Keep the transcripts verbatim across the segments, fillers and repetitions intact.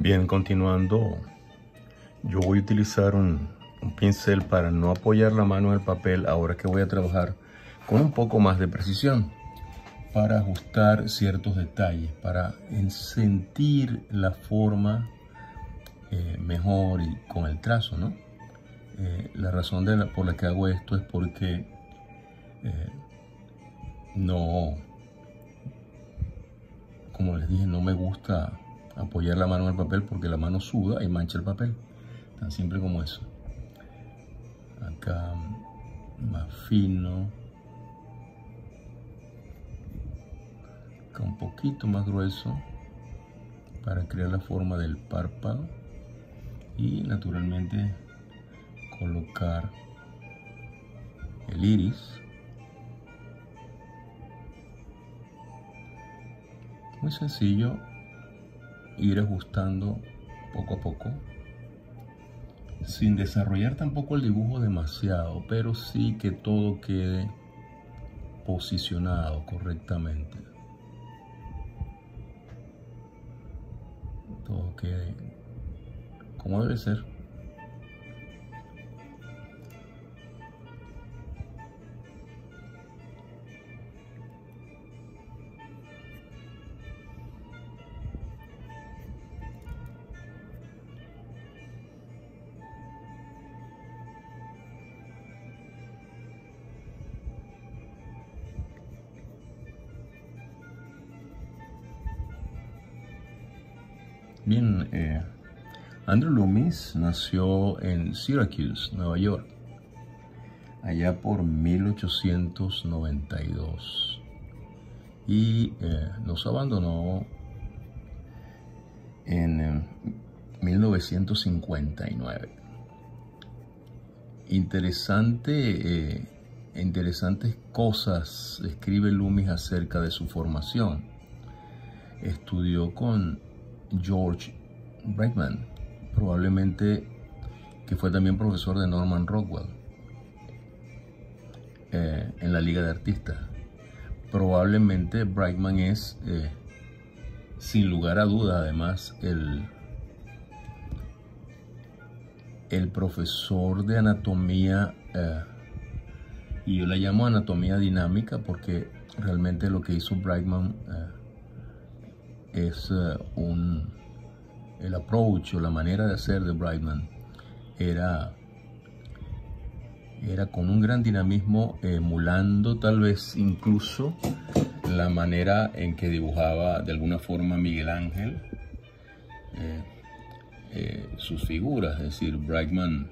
Bien, continuando, yo voy a utilizar un, un pincel para no apoyar la mano en el papel ahora que voy a trabajar con un poco más de precisión, para ajustar ciertos detalles, para sentir la forma eh, mejor y con el trazo, ¿no? Eh, la razón de la, por la que hago esto es porque eh, no, como les dije, no me gusta apoyar la mano en el papel porque la mano suda y mancha el papel, tan simple como eso. Acá más fino, acá un poquito más grueso para crear la forma del párpado y naturalmente colocar el iris. Muy sencillo, ir ajustando poco a poco, sin desarrollar tampoco el dibujo demasiado, pero sí que todo quede posicionado correctamente. Todo quede como debe ser. Bien, eh, Andrew Loomis nació en Syracuse, Nueva York, allá por mil ochocientos noventa y dos, y eh, nos abandonó en eh, mil novecientos cincuenta y nueve. Interesante, eh, interesantes cosas escribe Loomis acerca de su formación. Estudió con George Braidman, probablemente que fue también profesor de Norman Rockwell eh, en la Liga de Artistas. Probablemente Braidman es, eh, sin lugar a duda, además, el, el profesor de anatomía, eh, y yo la llamo anatomía dinámica porque realmente lo que hizo Braidman eh, es uh, un, el approach o la manera de hacer de Braidman era, era con un gran dinamismo, emulando tal vez incluso la manera en que dibujaba de alguna forma Miguel Ángel eh, eh, sus figuras. Es decir, Braidman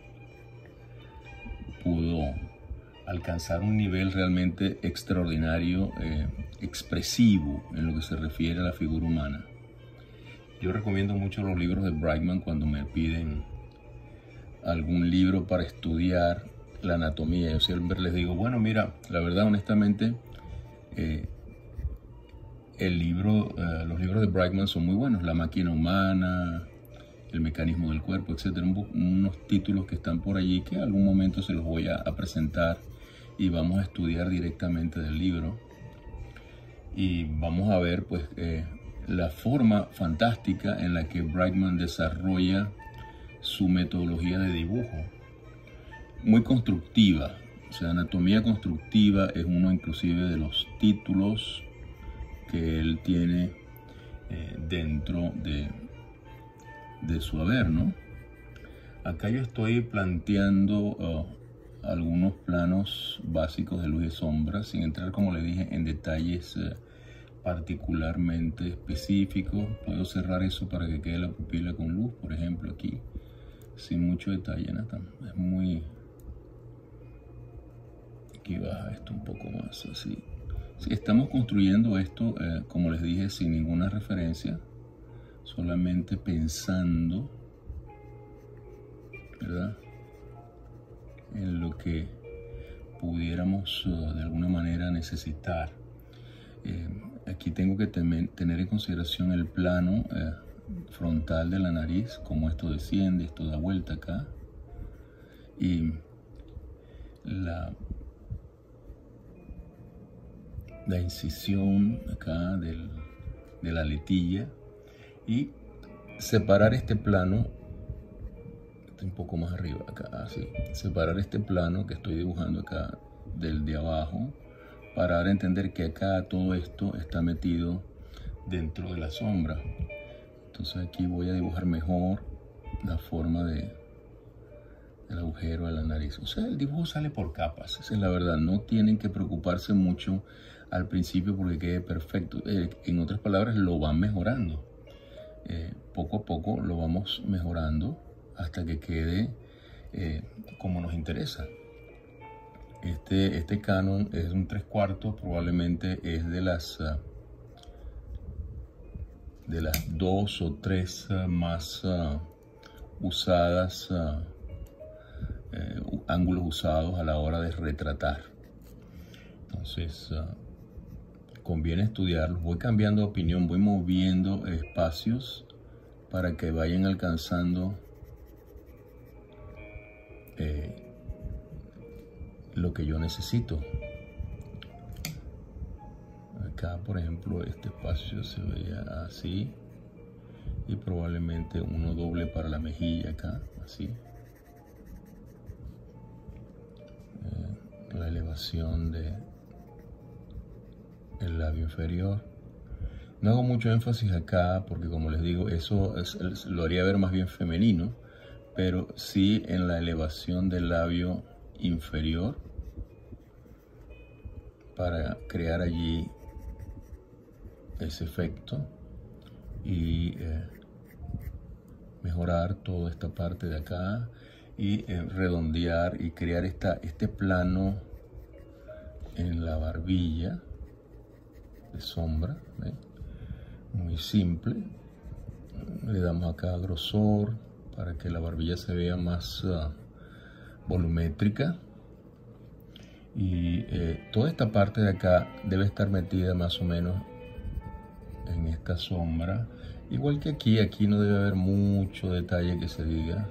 pudo alcanzar un nivel realmente extraordinario, eh, expresivo en lo que se refiere a la figura humana. Yo recomiendo mucho los libros de Braidman cuando me piden algún libro para estudiar la anatomía. Yo siempre les digo, bueno, mira, la verdad, honestamente, eh, el libro, eh, los libros de Braidman son muy buenos. La máquina humana, el mecanismo del cuerpo, etcétera. Unos títulos que están por allí que en algún momento se los voy a, a presentar y vamos a estudiar directamente del libro. Y vamos a ver, pues, eh, la forma fantástica en la que Braidman desarrolla su metodología de dibujo. Muy constructiva. O sea, anatomía constructiva es uno inclusive de los títulos que él tiene eh, dentro de, de su haber, ¿no? Acá yo estoy planteando uh, algunos planos básicos de luz y sombra, sin entrar, como le dije, en detalles uh, particularmente específicos. Puedo cerrar eso para que quede la pupila con luz, por ejemplo, aquí, sin mucho detalle, Nathan. Es muy... Aquí baja esto un poco más, así. Sí, estamos construyendo esto, eh, como les dije, sin ninguna referencia, solamente pensando, ¿verdad?, en lo que pudiéramos uh, de alguna manera necesitar. Eh, aquí tengo que tener en consideración el plano eh, frontal de la nariz, como esto desciende, esto da vuelta acá, y la, la incisión acá del, de la letilla, y separar este plano, un poco más arriba acá, así, separar este plano que estoy dibujando acá del de abajo, para dar a entender que acá todo esto está metido dentro de la sombra. Entonces aquí voy a dibujar mejor la forma de, del agujero de la nariz. O sea, el dibujo sale por capas, esa es la verdad. No tienen que preocuparse mucho al principio porque quede perfecto. Eh, en otras palabras, lo van mejorando. Eh, poco a poco lo vamos mejorando hasta que quede eh, como nos interesa. Este, este Canon es un tres cuartos, probablemente es de las uh, de las dos o tres uh, más uh, usadas, uh, eh, ángulos usados a la hora de retratar. Entonces uh, conviene estudiarlos. Voy cambiando de opinión, voy moviendo espacios para que vayan alcanzando eh, lo que yo necesito. Acá, por ejemplo, este espacio se veía así, y probablemente uno doble para la mejilla acá, así. Eh, la elevación de el labio inferior. No hago mucho énfasis acá porque, como les digo, eso es, es, lo haría ver más bien femenino, pero sí en la elevación del labio inferior para crear allí ese efecto y eh, mejorar toda esta parte de acá y eh, redondear y crear esta, este plano en la barbilla de sombra, ¿ven? Muy simple. Le damos acá grosor para que la barbilla se vea más uh, volumétrica. Y eh, toda esta parte de acá debe estar metida más o menos en esta sombra. Igual que aquí, aquí no debe haber mucho detalle que se diga.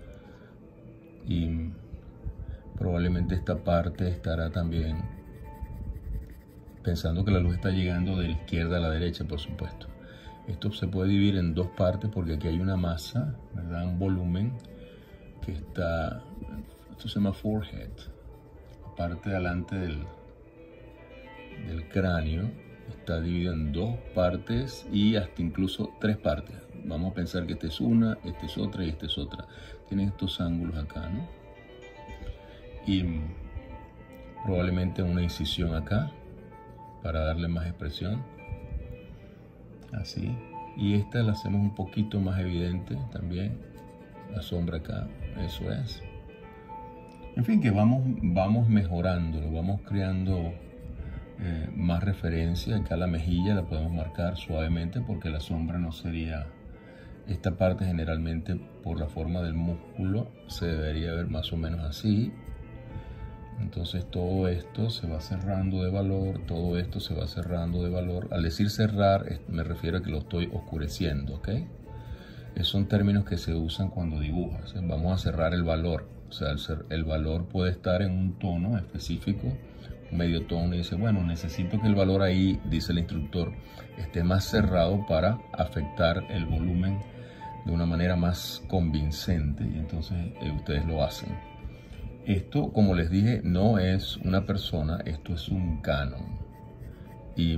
Y probablemente esta parte estará también pensando que la luz está llegando de la izquierda a la derecha, por supuesto. Esto se puede dividir en dos partes porque aquí hay una masa, ¿verdad? Un volumen que está, esto se llama forehead, la parte de adelante del, del cráneo está dividido en dos partes y hasta incluso tres partes. Vamos a pensar que esta es una, esta es otra y esta es otra. Tienen estos ángulos acá, ¿no? Y probablemente una incisión acá para darle más expresión, así, y esta la hacemos un poquito más evidente también, la sombra acá, eso es. En fin, que vamos, vamos mejorándolo, vamos creando eh, más referencia. Acá la mejilla la podemos marcar suavemente porque la sombra no sería, esta parte generalmente por la forma del músculo se debería ver más o menos así. Entonces todo esto se va cerrando de valor, todo esto se va cerrando de valor. Al decir cerrar, me refiero a que lo estoy oscureciendo, ¿ok? Esos son términos que se usan cuando dibujas. Vamos a cerrar el valor. O sea, el, el valor puede estar en un tono específico, un medio tono, y dice, bueno, necesito que el valor ahí, dice el instructor, esté más cerrado para afectar el volumen de una manera más convincente. Y entonces eh, ustedes lo hacen. Esto, como les dije, no es una persona, esto es un Canon. Y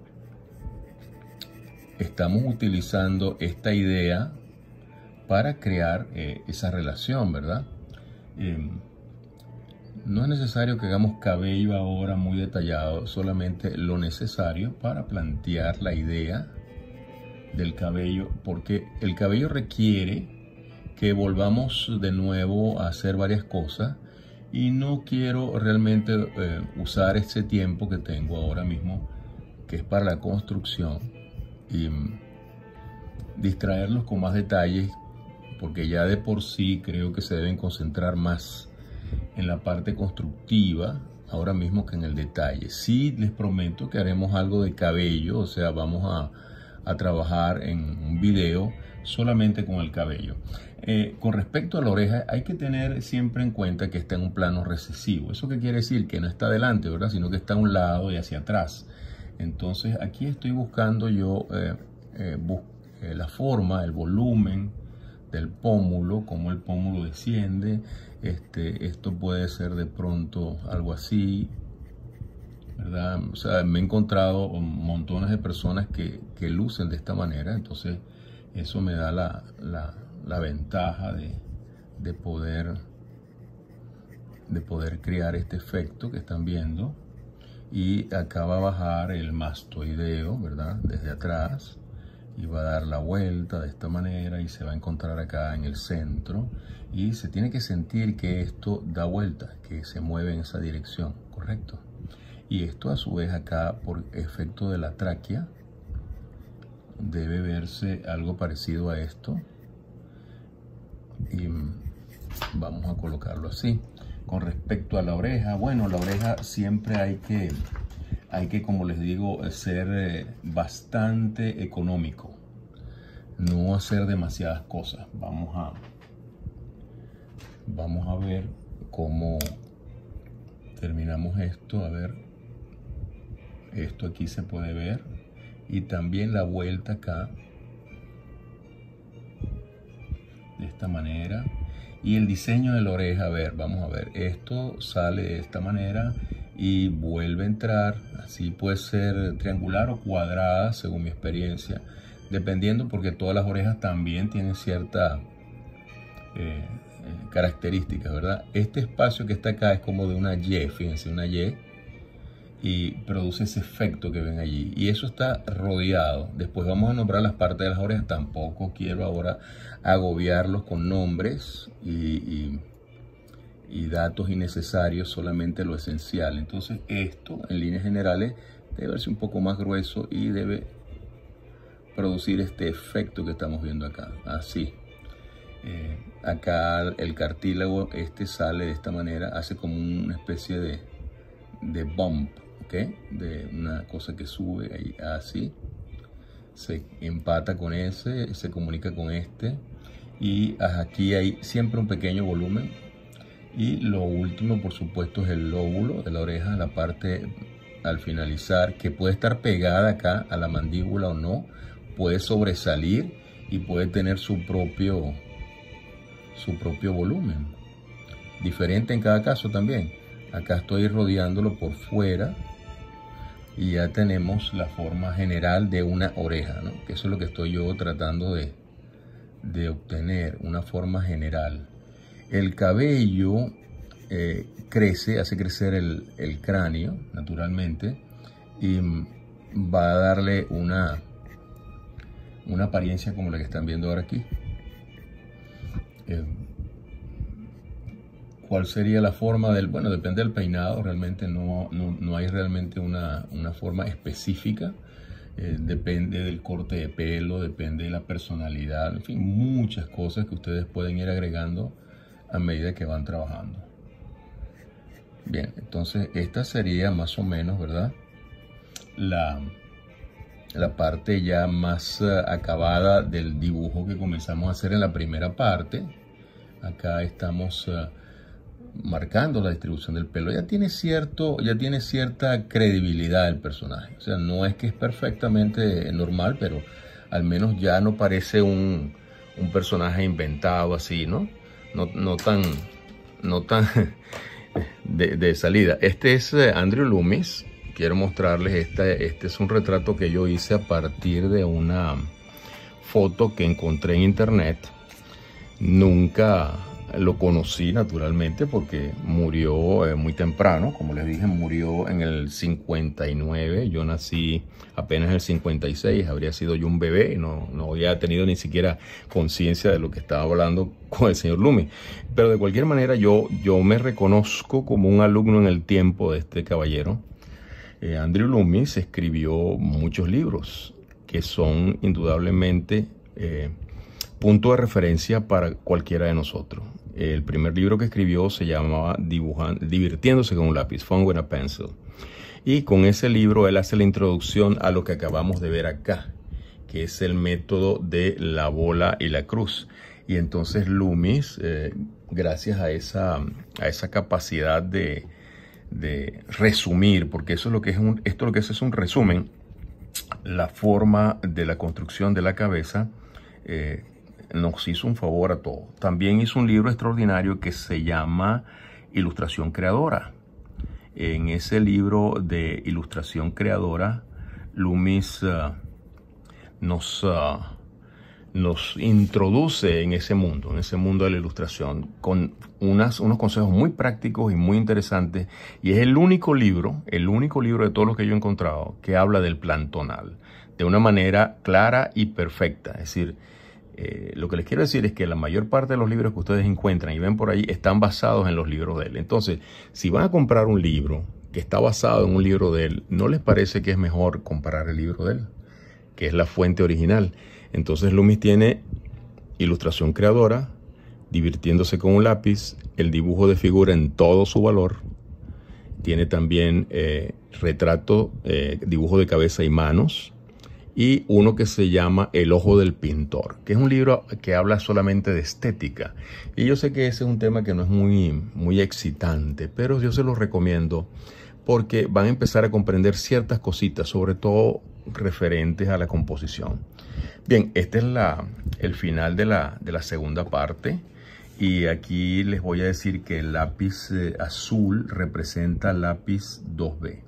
estamos utilizando esta idea para crear eh, esa relación, ¿verdad? Eh, no es necesario que hagamos cabello ahora muy detallado, solamente lo necesario para plantear la idea del cabello, porque el cabello requiere que volvamos de nuevo a hacer varias cosas. Y no quiero realmente eh, usar ese tiempo que tengo ahora mismo, que es para la construcción, y um, distraerlos con más detalles, porque ya de por sí creo que se deben concentrar más en la parte constructiva ahora mismo que en el detalle. Sí les prometo que haremos algo de cabello, o sea, vamos a, a trabajar en un video solamente con el cabello. Eh, con respecto a la oreja, hay que tener siempre en cuenta que está en un plano recesivo. ¿Eso qué quiere decir? Que no está adelante, ¿verdad? Sino que está a un lado y hacia atrás. Entonces aquí estoy buscando yo eh, eh, bus eh, la forma, el volumen del pómulo, cómo el pómulo desciende. Este, esto puede ser de pronto algo así, ¿verdad? O sea, me he encontrado montones de personas que, que lucen de esta manera, entonces eso me da la, la, la ventaja de, de, poder, de poder crear este efecto que están viendo. Y acá va a bajar el mastoideo, ¿verdad? Desde atrás, y va a dar la vuelta de esta manera y se va a encontrar acá en el centro, y se tiene que sentir que esto da vuelta, que se mueve en esa dirección, ¿correcto? Y esto a su vez acá, por efecto de la tráquea, debe verse algo parecido a esto, y vamos a colocarlo así. Con respecto a la oreja, bueno, la oreja siempre hay que, hay que, como les digo, ser eh, bastante económico, no hacer demasiadas cosas. Vamos a, vamos a ver cómo terminamos esto. A ver, esto aquí se puede ver, y también la vuelta acá, de esta manera. Y el diseño de la oreja, a ver, vamos a ver, esto sale de esta manera y vuelve a entrar, así puede ser triangular o cuadrada según mi experiencia, dependiendo, porque todas las orejas también tienen ciertas eh, eh, características, ¿verdad? Este espacio que está acá es como de una Y, fíjense, una Y, y produce ese efecto que ven allí, y eso está rodeado. Después vamos a nombrar las partes de las orejas. Tampoco quiero ahora agobiarlos con nombres y, y, y datos innecesarios, solamente lo esencial. Entonces esto en líneas generales debe verse un poco más grueso y debe producir este efecto que estamos viendo acá, así. Eh, acá el cartílago este sale de esta manera, hace como una especie de, de bump, ¿ok? De una cosa que sube ahí, así. Se empata con ese, se comunica con este, y aquí hay siempre un pequeño volumen. Y lo último, por supuesto, es el lóbulo de la oreja, la parte al finalizar, que puede estar pegada acá a la mandíbula o no, puede sobresalir y puede tener su propio, su propio volumen, diferente en cada caso también. Acá estoy rodeándolo por fuera y ya tenemos la forma general de una oreja, ¿no? Que eso es lo que estoy yo tratando de, de obtener, una forma general. El cabello eh, crece, hace crecer el, el cráneo, naturalmente, y va a darle una, una apariencia como la que están viendo ahora aquí. Eh, ¿Cuál sería la forma del...? Bueno, depende del peinado, realmente no, no, no hay realmente una, una forma específica. Eh, depende del corte de pelo, depende de la personalidad, en fin, muchas cosas que ustedes pueden ir agregando a medida que van trabajando. Bien, entonces esta sería más o menos, ¿verdad? La, la parte ya más uh, acabada del dibujo que comenzamos a hacer en la primera parte. Acá estamos... Uh, marcando la distribución del pelo. Ya tiene cierto, ya tiene cierta credibilidad el personaje. O sea, no es que es perfectamente normal, pero al menos ya no parece un, un personaje inventado así, ¿no? No, no tan, no tan de, de salida. Este es Andrew Loomis. Quiero mostrarles, este, este es un retrato que yo hice a partir de una foto que encontré en internet. Nunca lo conocí, naturalmente, porque murió eh, muy temprano. Como les dije, murió en el cincuenta y nueve. Yo nací apenas en el cincuenta y seis. Habría sido yo un bebé. No, no había tenido ni siquiera conciencia de lo que estaba hablando con el señor Loomis. Pero de cualquier manera, yo, yo me reconozco como un alumno en el tiempo de este caballero. Eh, Andrew Loomis escribió muchos libros que son indudablemente... Eh, punto de referencia para cualquiera de nosotros. El primer libro que escribió se llamaba Dibujan, Divirtiéndose con un lápiz, Fun with a Pencil. Y con ese libro él hace la introducción a lo que acabamos de ver acá, que es el método de la bola y la cruz. Y entonces Loomis, eh, gracias a esa, a esa capacidad de, de resumir, porque eso es lo que es un, esto lo que es, es un resumen, la forma de la construcción de la cabeza, eh, nos hizo un favor a todos. También hizo un libro extraordinario que se llama Ilustración Creadora. En ese libro de Ilustración Creadora, Loomis uh, nos, uh, nos introduce en ese mundo, en ese mundo de la ilustración, con unas, unos consejos muy prácticos y muy interesantes. Y es el único libro, el único libro de todos los que yo he encontrado que habla del plan tonal de una manera clara y perfecta. Es decir, Eh, lo que les quiero decir es que la mayor parte de los libros que ustedes encuentran y ven por ahí están basados en los libros de él. Entonces, si van a comprar un libro que está basado en un libro de él, ¿no les parece que es mejor comprar el libro de él, que es la fuente original? Entonces, Loomis tiene Ilustración Creadora, Divirtiéndose con un lápiz, el dibujo de figura en todo su valor. Tiene también eh, retrato, eh, dibujo de cabeza y manos. Y uno que se llama El ojo del pintor, que es un libro que habla solamente de estética. Y yo sé que ese es un tema que no es muy, muy excitante, pero yo se los recomiendo porque van a empezar a comprender ciertas cositas, sobre todo referentes a la composición. Bien, este es la, el final de la, de la segunda parte. Y aquí les voy a decir que el lápiz eh, azul representa lápiz dos B.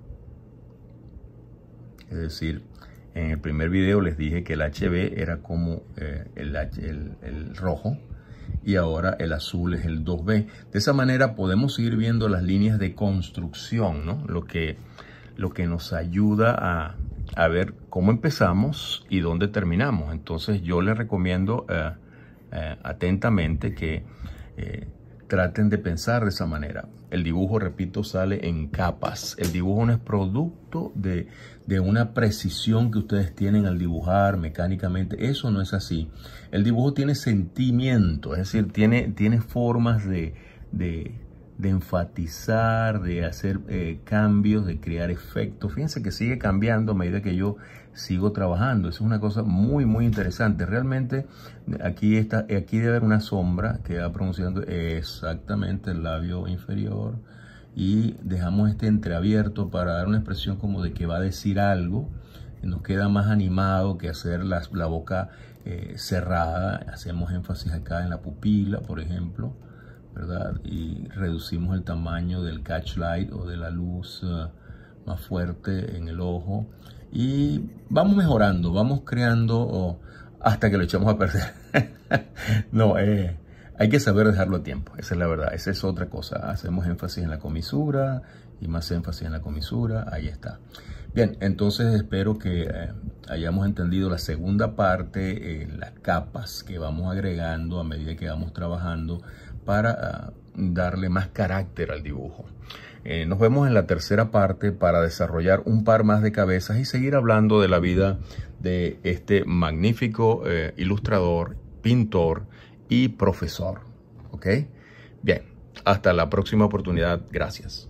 Es decir, en el primer video les dije que el H B era como eh, el, el, el rojo y ahora el azul es el dos B. De esa manera podemos seguir viendo las líneas de construcción, ¿no? Lo que, lo que nos ayuda a, a ver cómo empezamos y dónde terminamos. Entonces yo les recomiendo eh, eh, atentamente que eh, traten de pensar de esa manera. El dibujo, repito, sale en capas. El dibujo no es producto de, de una precisión que ustedes tienen al dibujar mecánicamente. Eso no es así. El dibujo tiene sentimiento, es decir, tiene, tiene formas de, de, de enfatizar, de hacer eh, cambios, de crear efectos. Fíjense que sigue cambiando a medida que yo sigo trabajando. Eso es una cosa muy, muy interesante. Realmente aquí, está, aquí debe haber una sombra que va pronunciando exactamente el labio inferior y dejamos este entreabierto para dar una expresión como de que va a decir algo. Nos queda más animado que hacer la, la boca eh, cerrada. Hacemos énfasis acá en la pupila, por ejemplo, ¿verdad? Y reducimos el tamaño del catch light o de la luz uh, más fuerte en el ojo. Y vamos mejorando, vamos creando oh, hasta que lo echamos a perder. No, eh, hay que saber dejarlo a tiempo, esa es la verdad, esa es otra cosa. Hacemos énfasis en la comisura y más énfasis en la comisura, ahí está. Bien, entonces espero que eh, hayamos entendido la segunda parte, eh, las capas que vamos agregando a medida que vamos trabajando para uh, darle más carácter al dibujo. Eh, nos vemos en la tercera parte para desarrollar un par más de cabezas y seguir hablando de la vida de este magnífico eh, ilustrador, pintor y profesor. ¿Ok? Bien, hasta la próxima oportunidad. Gracias.